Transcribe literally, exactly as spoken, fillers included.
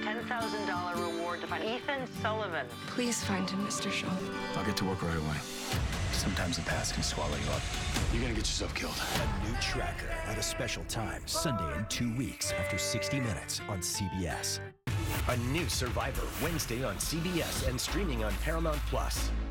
ten thousand dollars reward to find Ethan Sullivan. Please find him, Mister Shaw. I'll get to work right away. Sometimes the past can swallow you up. You're gonna get yourself killed. A new tracker at a special time, Sunday in two weeks after sixty minutes on C B S. A new Survivor, Wednesday on C B S and streaming on Paramount Plus.